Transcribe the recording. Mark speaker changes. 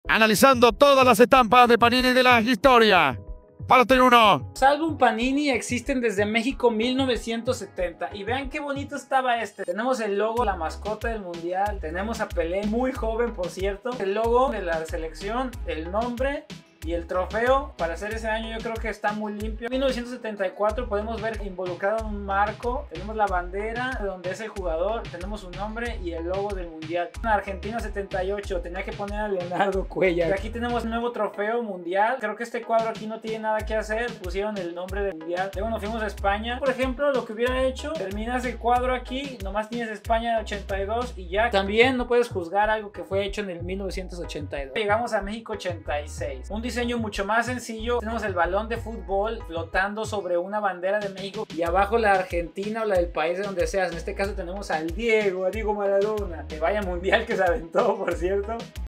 Speaker 1: analizando todas las estampas de Panini de la historia. Parte 1.
Speaker 2: Álbum Panini existen desde México 1970 y vean qué bonito estaba este. Tenemos el logo, la mascota del mundial, tenemos a Pelé, muy joven por cierto, el logo de la selección, el nombre y el trofeo. Para hacer ese año yo creo que está muy limpio. En 1974 podemos ver involucrado en un marco, tenemos la bandera de donde es el jugador, tenemos su nombre y el logo del mundial. En Argentina 78 tenía que poner a Leonardo Cuellar. Aquí tenemos un nuevo trofeo mundial. Creo que este cuadro aquí no tiene nada que hacer, pusieron el nombre del mundial. Luego nos fuimos a España. Por ejemplo, lo que hubiera hecho, terminas el cuadro aquí, nomás tienes España de 82 y ya. También no puedes juzgar algo que fue hecho en el 1982. Llegamos a México 86. Un diseño mucho más sencillo. Tenemos el balón de fútbol flotando sobre una bandera de México y abajo la Argentina o la del país de donde seas. En este caso tenemos al Diego, a Diego Maradona, que vaya mundial que se aventó, por cierto.